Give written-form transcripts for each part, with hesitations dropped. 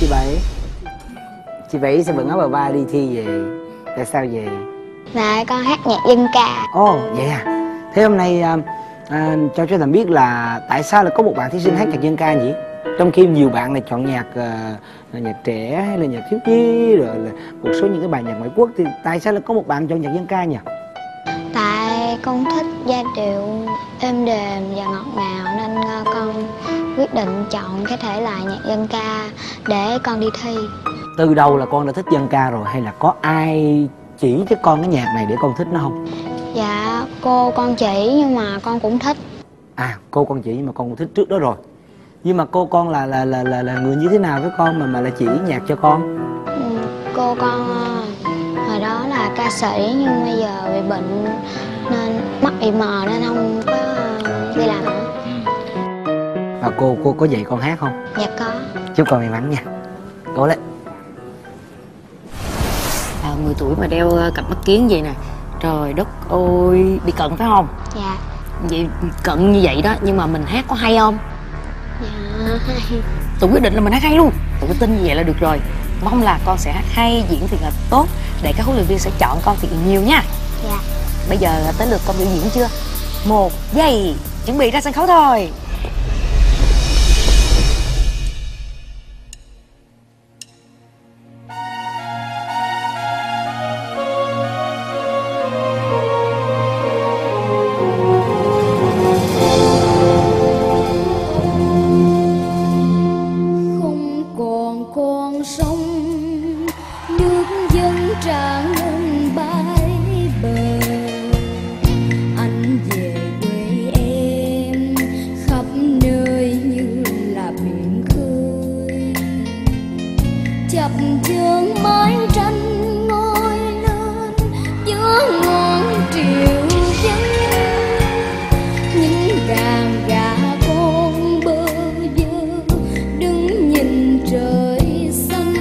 chị Bảy? Chị Bảy sao vẫn áo bà ba đi thi vậy? Tại sao vậy? Dạ con hát nhạc dân ca. Ồ vậy à? Thế hôm nay cho Tầm biết là tại sao lại có một bạn thí sinh hát nhạc dân ca nhỉ? Trong khi nhiều bạn này chọn nhạc nhạc trẻ hay là nhạc thiếu nhi rồi là một số những cái bài nhạc ngoại quốc, thì tại sao lại có một bạn chọn nhạc dân ca nhỉ? Tại con thích giai điệu êm đềm và ngọt ngào nên con quyết định chọn cái thể loại nhạc dân ca để con đi thi. Từ đầu là con đã thích dân ca rồi hay là có ai chỉ cho con cái nhạc này để con thích nó không? Dạ cô con chỉ nhưng mà con cũng thích. À, cô con chỉ nhưng mà con cũng thích trước đó rồi. Nhưng mà cô con là người như thế nào với con mà lại chỉ nhạc cho con? Cô con hồi đó là ca sĩ nhưng bây giờ bị bệnh nên mắt bị mờ nên không có đi làm nữa. Và cô có dạy con hát không? Dạ có. Chúc con may mắn nha. Cố lên. 10 tuổi mà đeo cặp mắt kiến vậy nè. Trời đất ơi, bị cận phải không? Dạ. Vậy cận như vậy đó, nhưng mà mình hát có hay không? Dạ hay. Tôi quyết định là mình hát hay luôn. Tôi có tin như vậy là được rồi. Mong là con sẽ hát hay, diễn thiệt là tốt để các huấn luyện viên sẽ chọn con thiệt nhiều nha. Dạ. Bây giờ tới lượt con biểu diễn chưa? 1 giây, chuẩn bị ra sân khấu thôi. chập chướng mái tranh ngôi lên giữa ngọn triều dân, những đàn gà con bơ vơ đứng nhìn trời xanh.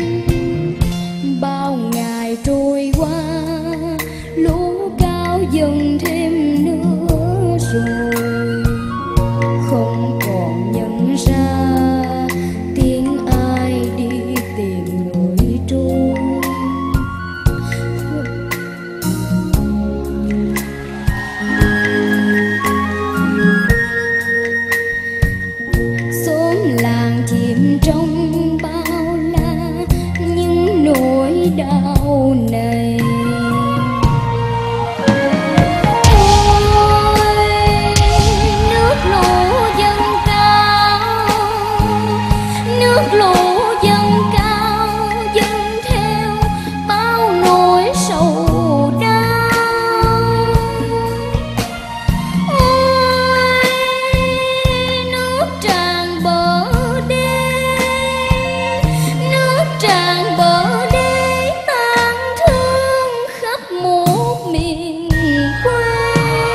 Bao ngày trôi qua lũ cao dần thêm nữa rồi, không còn nhận ra tiếng ai đi tìm lối trôi. Xóm làng chìm trong bao la những nỗi đau này. Nước lũ dâng cao dâng theo bao nỗi sầu đau. Ôi nước tràn bờ đê, nước tràn bờ đê tang thương khắp một miền quê.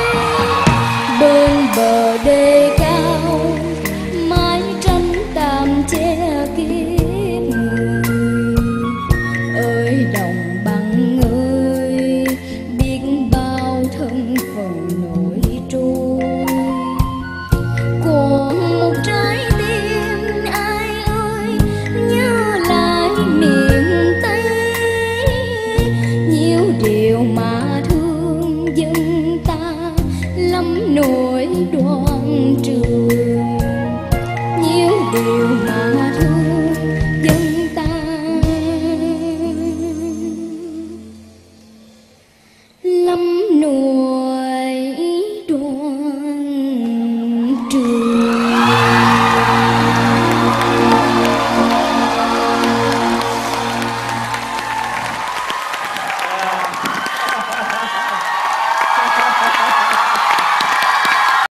Bên bờ đê cao mái tranh tạm che kiếp người. Ơi đồng bằng ơi, biết bao thân phận nổi trôi. Còn một trái tim ai ơi nhớ lại miền Tây, nhiều điều mà thương dân ta lắm nỗi đoan trường. Nhiều điều mà thương dân ta lắm nỗi